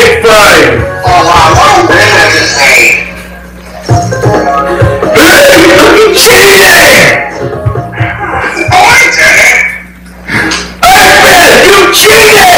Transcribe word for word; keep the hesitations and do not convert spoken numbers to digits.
It's fine. Oh wow, what a win I just had. Hey, you cheated! Oh, I did it! Eggman, you cheated!